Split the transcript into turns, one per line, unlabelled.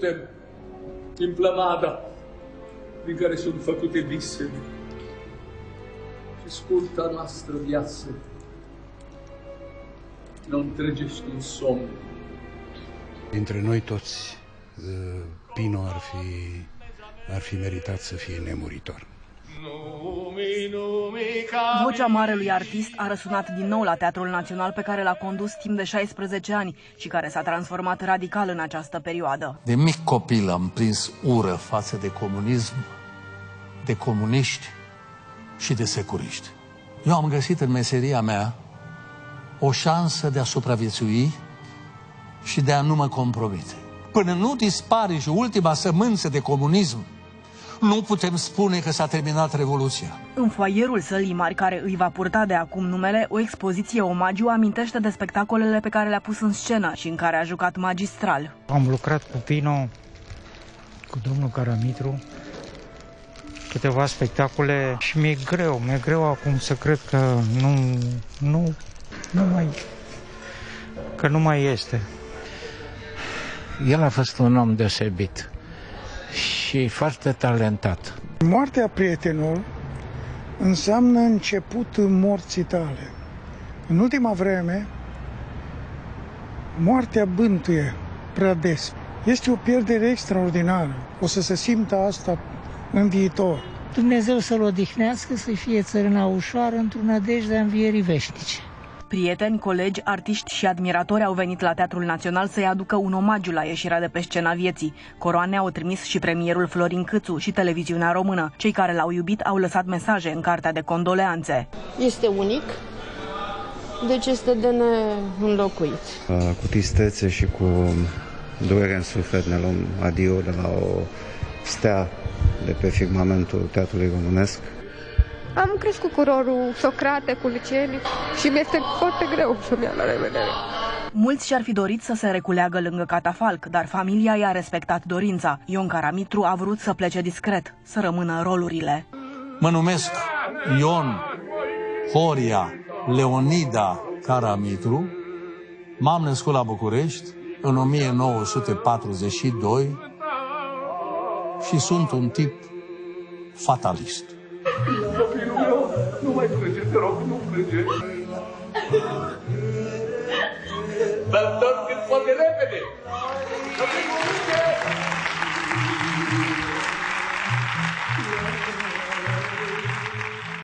suntem în plămada din care sunt făcute visele și scurta noastră viață ne întregește în somn.
Dintre noi toți, Pino ar fi meritat să fie nemuritor.
Vocea marelui artist a răsunat din nou la Teatrul Național, pe care l-a condus timp de 16 ani și care s-a transformat radical în această perioadă.
De mic copil am prins ură față de comunism, de comuniști și de securiști. Eu am găsit în meseria mea o șansă de a supraviețui și de a nu mă compromite. Până nu dispare și ultima sămânță de comunism, nu putem spune că s-a terminat Revoluția.
În foaierul sălii mari, care îi va purta de acum numele, o expoziție omagiu amintește de spectacolele pe care le-a pus în scenă și în care a jucat magistral.
Am lucrat cu Pino, cu domnul Caramitru, câteva spectacole și mi-e greu acum să cred că nu mai este.
El a fost un om deosebit și foarte talentat.
Moartea prietenilor înseamnă începutul morții tale. În ultima vreme, moartea bântuie prea des. Este o pierdere extraordinară. O să se simtă asta în viitor.
Dumnezeu să-l odihnească, să fie țărâna ușoară într-o nădejde a învierii veșnice.
Prieteni, colegi, artiști și admiratori au venit la Teatrul Național să-i aducă un omagiu la ieșirea de pe scena vieții. Coroane au trimis și premierul Florin Cîțu și Televiziunea Română. Cei care l-au iubit au lăsat mesaje în cartea de condoleanțe.
Este unic, deci este de neînlocuit.
Cu tristețe și cu durere în suflet ne luăm adio de la o stea de pe firmamentul teatrului românesc.
Am crescut cu rolul Socrate, cu Liceni și mi-este foarte greu să-mi ia la revedere.
Mulți și-ar fi dorit să se reculeagă lângă catafalc, dar familia i-a respectat dorința. Ion Caramitru a vrut să plece discret, să rămână rolurile.
Mă numesc Ion Horia Leonida Caramitru. M-am născut la București în 1942 și sunt un tip fatalist.
Copilul meu, nu mai plânge, te rog, nu plânge. Dar cât poate repede.